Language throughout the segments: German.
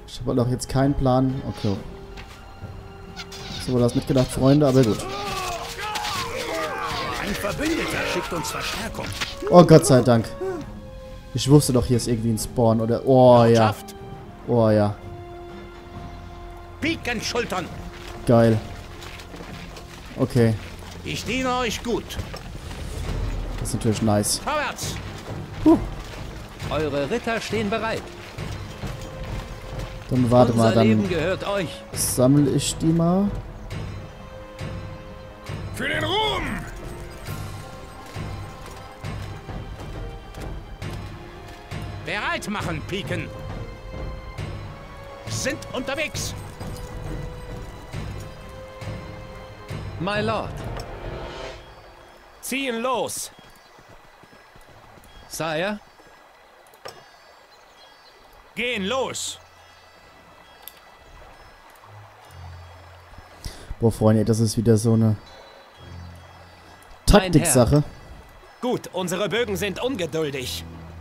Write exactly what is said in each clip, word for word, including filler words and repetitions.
Ich habe auch jetzt keinen Plan. Okay. So war das mitgedacht, Freunde, aber gut. Ein Verbündeter schickt uns Verstärkung. Oh, Gott sei Dank. Ich wusste doch, hier ist irgendwie ein Spawn, oder? Oh, ja. Oh, ja. Piken schultern. Geil. Okay. Ich diene euch gut. Das ist natürlich nice. Vorwärts. Huh. Eure Ritter stehen bereit. Dann warte Unser mal, dann Leben gehört euch. sammle ich die mal. Für den Ruhm. Bereit machen, Piken. Sind unterwegs. My Lord. Ziehen los. Sire. Gehen los. Boah, Freunde, das ist wieder so eine Taktiksache. Gut, unsere Bögen sind ungeduldig.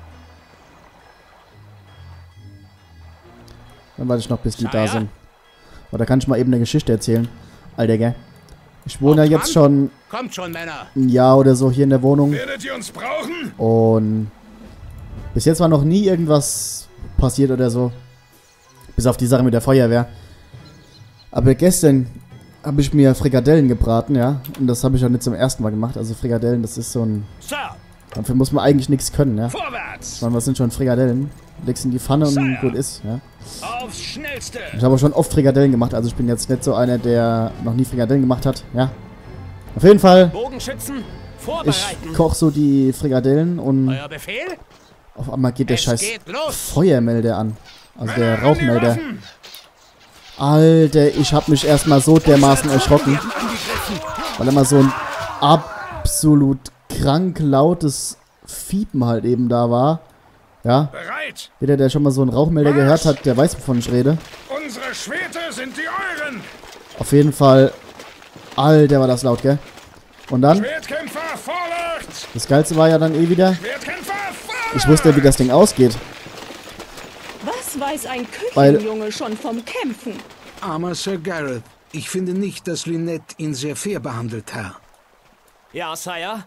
Dann warte ich noch, bis die Sire? da sind. Oder kann ich mal eben eine Geschichte erzählen? Alter, gell? Ich wohne ja jetzt schon Kommt schon, Männer. ein Jahr oder so hier in der Wohnung. Werdet ihr uns brauchen? Und bis jetzt war noch nie irgendwas passiert oder so. Bis auf die Sache mit der Feuerwehr. Aber gestern habe ich mir Frikadellen gebraten, ja. Und das habe ich auch nicht zum ersten Mal gemacht. Also Frikadellen, das ist so ein... Sir, Dafür muss man eigentlich nichts können, ja. vorwärts. Ich meine, was sind schon Frikadellen? Legst in die Pfanne und Sire. gut ist, ja. Aufs Schnellste. Ich habe auch schon oft Frikadellen gemacht, also ich bin jetzt nicht so einer, der noch nie Frikadellen gemacht hat, ja. Auf jeden Fall, Bogenschützen, ich vorbereiten. koche so die Frikadellen und Euer Befehl? auf einmal geht der Es scheiß geht los. Feuermelder an. Also der Männer, an die Rauchmelder. Waffen. Alter, ich habe mich erstmal so dermaßen erschrocken, Werden angegriffen. weil immer so ein absolut krank lautes Fiepen halt eben da war. Ja, Bereit. jeder, der schon mal so einen Rauchmelder gehört hat, der weiß, wovon ich rede. Unsere Schwerter sind die euren. Auf jeden Fall, Alter, war das laut, gell? Und dann, Schwertkämpfer, vorwärts. das Geilste war ja dann eh wieder, Schwertkämpfer, vorwärts. ich wusste, wie das Ding ausgeht. Was weiß ein Weil- Küchenjunge schon vom Kämpfen? Armer Sir Gareth, ich finde nicht, dass Lynette ihn sehr fair behandelt, Herr. Ja, Sire.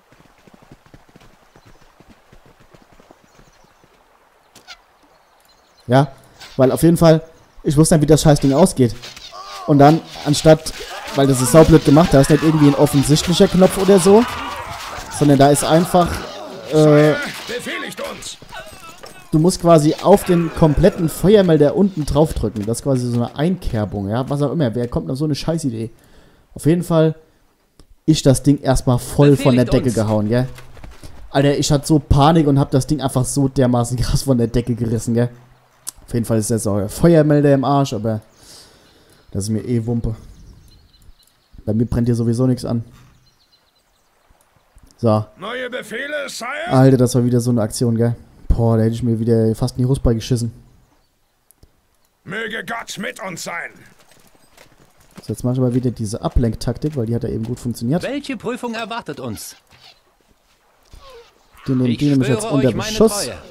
Ja, weil auf jeden Fall, ich wusste dann, wie das Scheißding ausgeht. Und dann, anstatt, weil das ist saublöd gemacht, da ist nicht irgendwie ein offensichtlicher Knopf oder so, sondern da ist einfach, äh, Befehligt uns. du musst quasi auf den kompletten Feuermelder unten drauf drücken. Das ist quasi so eine Einkerbung, ja, was auch immer. Wer kommt auf so eine Scheißidee? Auf jeden Fall, ich das Ding erstmal voll von der Decke uns. gehauen, gell. Alter, ich hatte so Panik und hab das Ding einfach so dermaßen krass von der Decke gerissen, gell. Auf jeden Fall ist jetzt auch der Feuermelder im Arsch, aber das ist mir eh Wumpe. Bei mir brennt hier sowieso nichts an. So. Neue Befehle, Sire. Alter, das war wieder so eine Aktion, gell. Boah, da hätte ich mir wieder fast in die Husball geschissen. Möge Gott mit uns sein. So, jetzt mache ich aber wieder diese Ablenktaktik, weil die hat ja eben gut funktioniert. Welche Prüfung erwartet uns? Die nehmen Ich die nämlich jetzt schwöre unter euch meine Beschuss. Treue.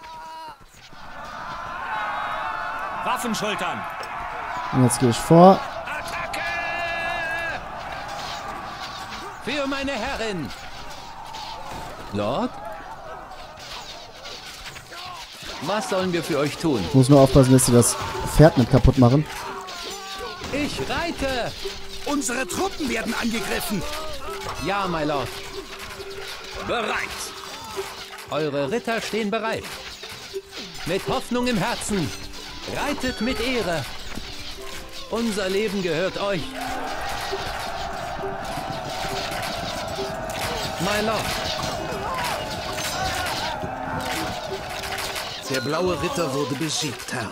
Waffen schultern. Und jetzt gehe ich vor. Attacke. Für meine Herrin. Lord? Was sollen wir für euch tun? Ich muss nur aufpassen, dass sie das Pferd nicht kaputt machen. Ich reite! Unsere Truppen werden angegriffen. Ja, my Lord. Bereit. Eure Ritter stehen bereit. Mit Hoffnung im Herzen. Reitet mit Ehre. Unser Leben gehört euch. My Lord. Der blaue Ritter wurde besiegt, Herr.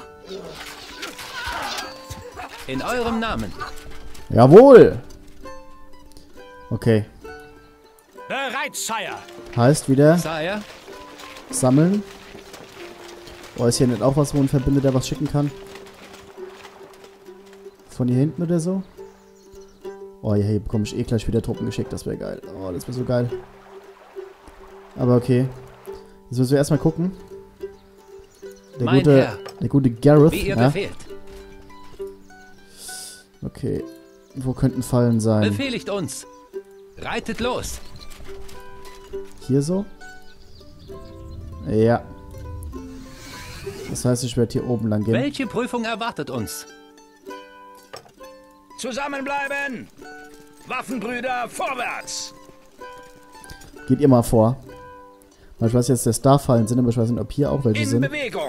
In eurem Namen. Jawohl! Okay. Bereit, Sire. Heißt wieder Sire, sammeln. Oh, ist hier nicht auch was, wo ein Verbündeter was schicken kann? Von hier hinten oder so? Oh, hier bekomme ich eh gleich wieder Truppen geschickt. Das wäre geil. Oh, das wäre so geil. Aber okay. Jetzt müssen wir erstmal gucken. Der Mein gute, Herr. der gute Gareth, wie ihr ja, befehlt. Okay. Wo könnten Fallen sein? Befehligt uns. Reitet los. Hier so? Ja. Das heißt, ich werde hier oben lang gehen. Welche Prüfung erwartet uns? Zusammenbleiben! Waffenbrüder, vorwärts! Geht ihr mal vor. Weil ich weiß jetzt, dass da Fallen sind, aber ich weiß nicht, ob hier auch welche In sind. Bewegung!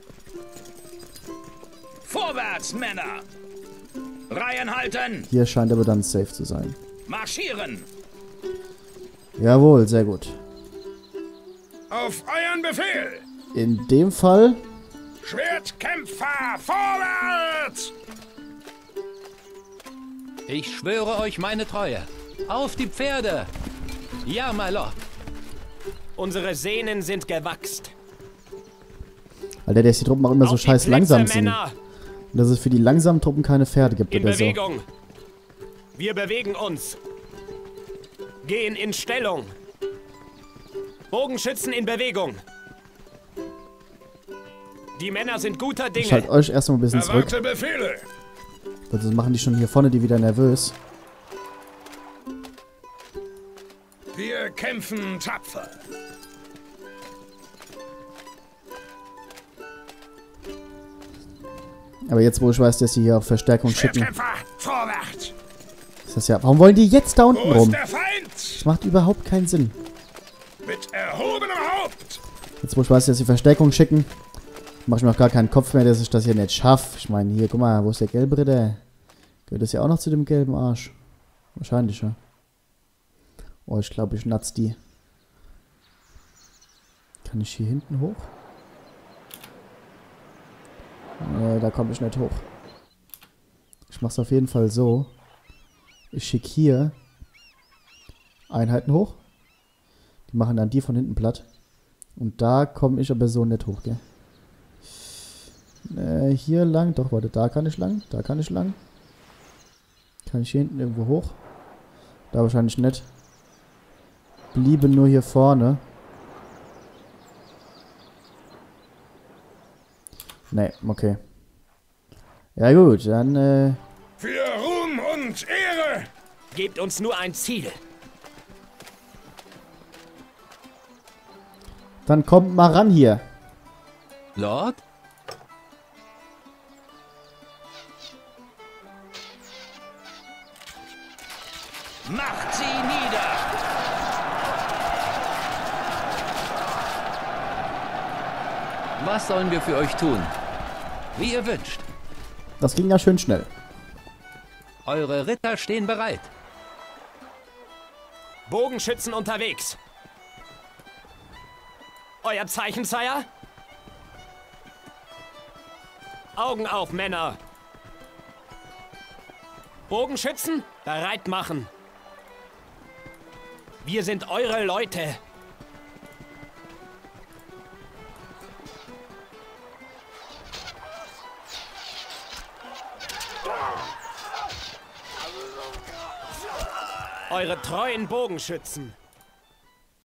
Vorwärts, Männer! Reihen halten! Hier scheint aber dann safe zu sein. Marschieren! Jawohl, sehr gut. Auf euren Befehl! In dem Fall... Schwertkämpfer, vorwärts! Ich schwöre euch meine Treue. Auf die Pferde! Ja, my lord. Unsere Sehnen sind gewachst. Alter, der ist die Truppen auch immer so Auf die scheiß Plätze, langsam sind. Männer! Und dass es für die langsamen Truppen keine Pferde gibt In oder so. Bewegung. Wir bewegen uns. Gehen in Stellung. Bogenschützen in Bewegung. Die Männer sind guter Ich halte Dinge. euch erstmal ein bisschen zurück. Erwarte Befehle! Weil sonst machen die schon hier vorne die wieder nervös. Wir kämpfen tapfer. Aber jetzt, wo ich weiß, dass sie hier auch Verstärkung schicken, Schwertkämpfer, vorwärts! ist das ja... Warum wollen die jetzt da unten Wo ist rum? der Feind? Das macht überhaupt keinen Sinn. Mit erhobenem Haupt! Jetzt, wo ich weiß, dass sie Verstärkung schicken, mache ich mir auch gar keinen Kopf mehr, dass ich das hier nicht schaffe. Ich meine, hier, guck mal, wo ist der gelbe Ritter? Gehört das ja auch noch zu dem gelben Arsch? Wahrscheinlich, ja. Oh, ich glaube, ich natz die. Kann ich hier hinten hoch? Nee, da komme ich nicht hoch. Ich mache es auf jeden Fall so. Ich schicke hier Einheiten hoch. Die machen dann die von hinten platt. Und da komme ich aber so nicht hoch, gell? Äh, hier lang. Doch, warte, da kann ich lang. Da kann ich lang. Kann ich hier hinten irgendwo hoch? Da wahrscheinlich nicht. Bliebe nur hier vorne. Nee, okay. Ja gut, dann äh... Für Ruhm und Ehre! Gebt uns nur ein Ziel. dann kommt mal ran hier. Lord? Macht sie nieder! Was sollen wir für euch tun? Wie ihr wünscht. Das ging ja schön schnell. Eure Ritter stehen bereit. Bogenschützen unterwegs. Euer Zeichen, Sire? Augen auf, Männer. Bogenschützen, bereit machen. Wir sind eure Leute. Eure treuen Bogenschützen.